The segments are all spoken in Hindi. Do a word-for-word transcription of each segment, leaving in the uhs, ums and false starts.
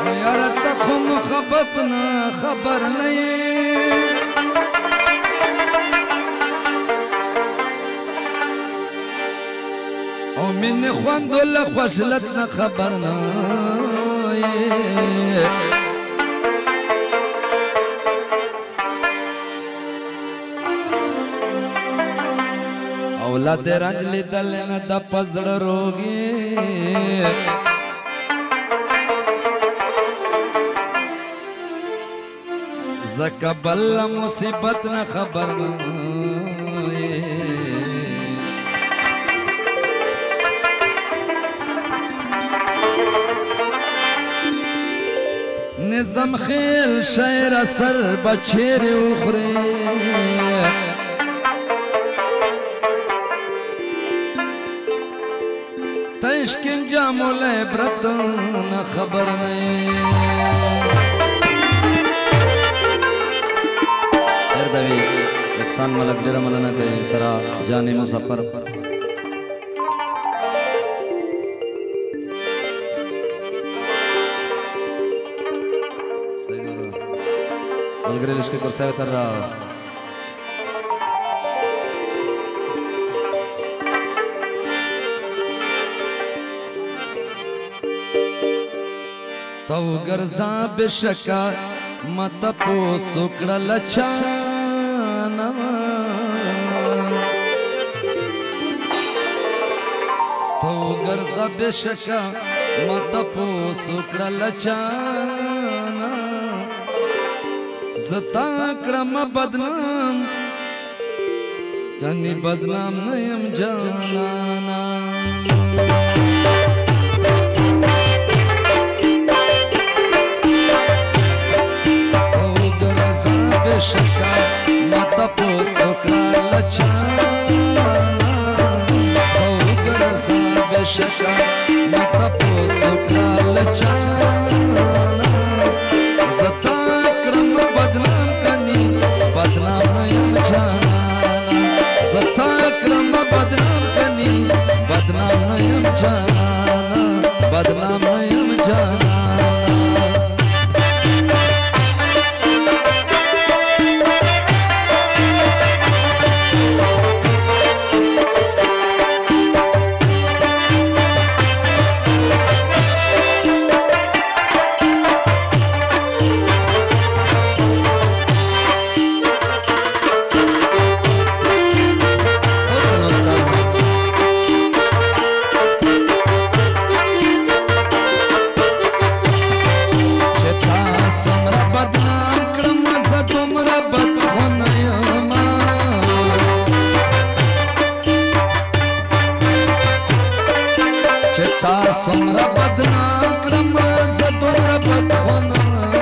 यार तखम खबत ना खबर नहीं ओ من خوندل خوشلت ना खबर नहीं औलाद रंजली दल न द पजड़ रोगी ज़कबल मुसीबत न खबर निज़म खेल शेर असर बचेर उखरे तश्किन जामुल इब्रत न खबर नहीं दवी इकसान मलक डेरा मलाना के सरा जाने मुसफर बलगरेल इसके कुर्सा उतर रहा तो गर्जा बेशका मत पो सुकड़ा लचाना तो गर्जा बेशका मत पो सुकड़ा लचाना जता क्रम बदनाम कनी बदनाम नयम जाना बेशका मत पो सुकड़ा लचाना तो गर्जा बेशका मत पो सुकड़ा लचाना जता क्रम बदनाम कनी बदनाम नयम जाना जता क्रम बदनाम कनी बदनाम नयम जाना बदनाम नयम जाना सोमरा बदनाम क्रम ज़तुमरा बदखोना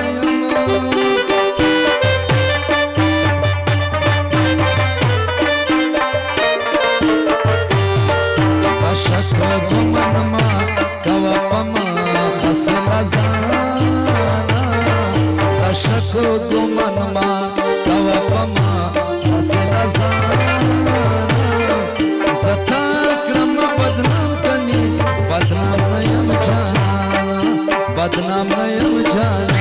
तशक गुमन मा कवपमा खसला जाना तशक गुमन मा कवपमा खसला जाना ज़ता क्रम बदनाम कनी बदनाम नयम जाना बदनाम नयम जाना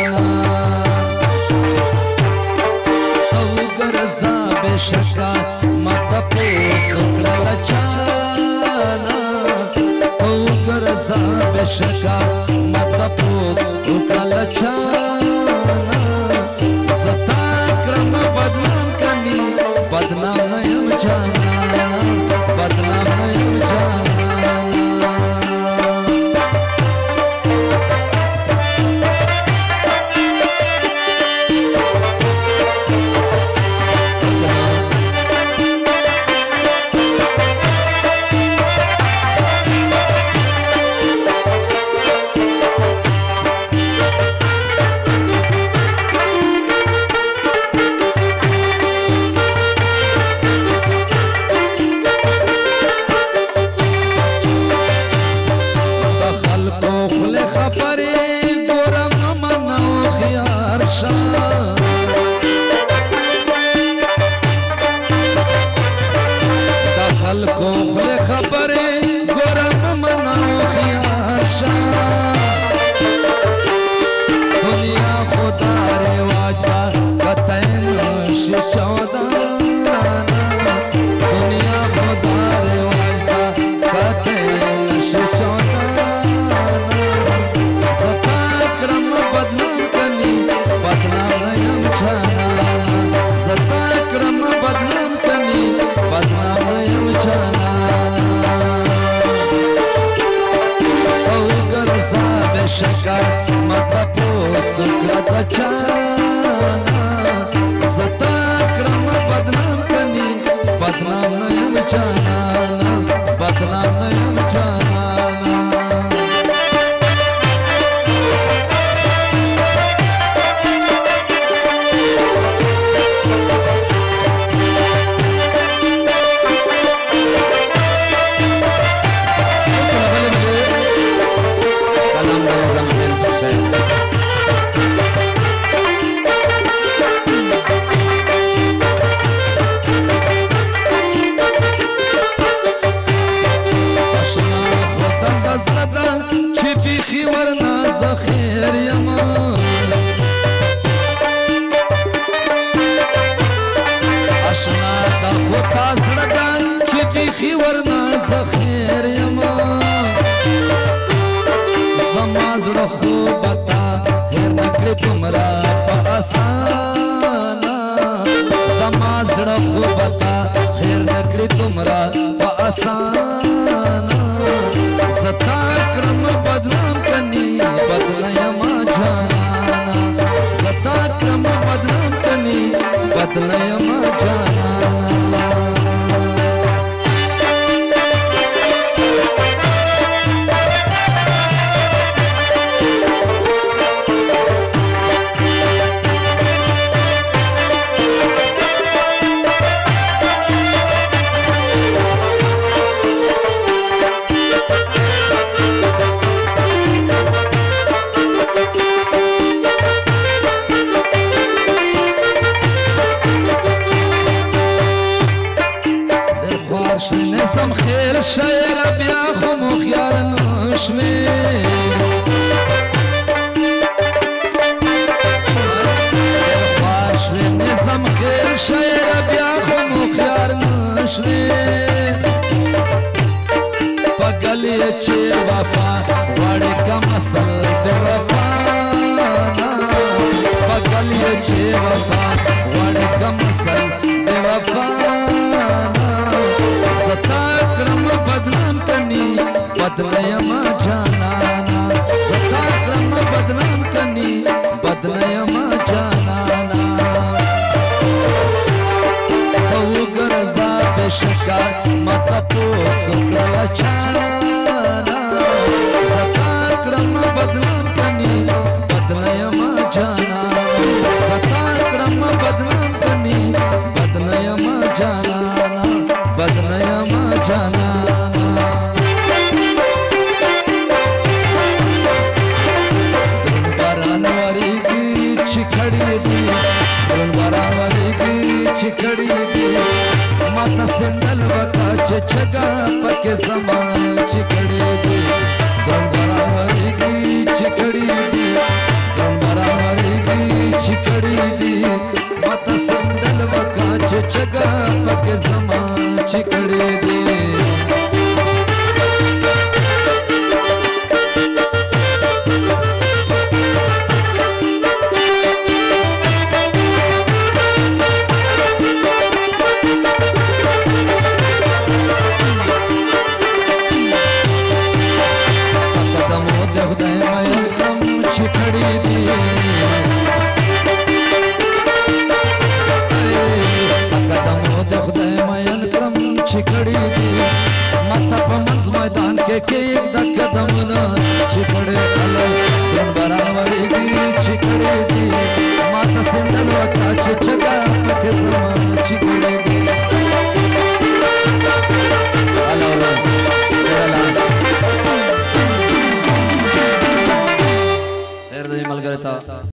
तो गर्जा बेशका मत पो सुकड़ा लचाना तो गर्जा बेशका मत पो सुकड़ा लचाना ज़ता क्रम बदनाम कनी बदनाम नयम जाना बदनाम नयम जाना दखल को खुले खबरे गोरा मनाओ खियार शाह बदनाम कनी बदनाम नयम छाना जता क्रम बदनाम कनी बदनाम नयम छाना औ गरसा बेशका मत पोसु छाना जता क्रम बदनाम कनी बदनाम नयम छाना बदनाम नयम छाना तुमरा पासाना समाज रखो बता खैर नकली तुमरा पासाना सता क्रम बदनाम कनी बदलयमा जाना सता क्रम बदनाम कनी बदलयमा जाना نظام خير شاير بياخو مخيار نشمي فارش نظام خير شاير بياخو مخيار نشمي بقلي چه وفا وڑی کا مسل بے وفانا بقلي چه وفا وڑی کا مسل بے وفانا सता क्रम बदनाम कनी बदलयमा जाना सता क्रम बदनाम कनी बदलयमा जाना औ गरजा बेशका मत पोसु छाना सता क्रम बदनाम कनी बदलयमा जाना सता क्रम बदनाम कनी बदलयमा जाना बदलयमा जाना बारानवारी की छिखड़ी दी बारानवारी की छिखड़ी दी माता सिंदल बता छगा पके समान छिखड़ी दी बारानवारी की छिखड़ी दी बारानवारी की छिखड़ी दी माता सिंदल बता छगा पके समान छिकड़े दे कदमों दे खुदाई मयम छिकड़ी दी छिकड़ी दी माता मंज मैदान के के एक द कदम ना छिकड़े अलग तुम बराबरी की छिकड़ी दी माता सिंदल का छगा के समा छिकड़ी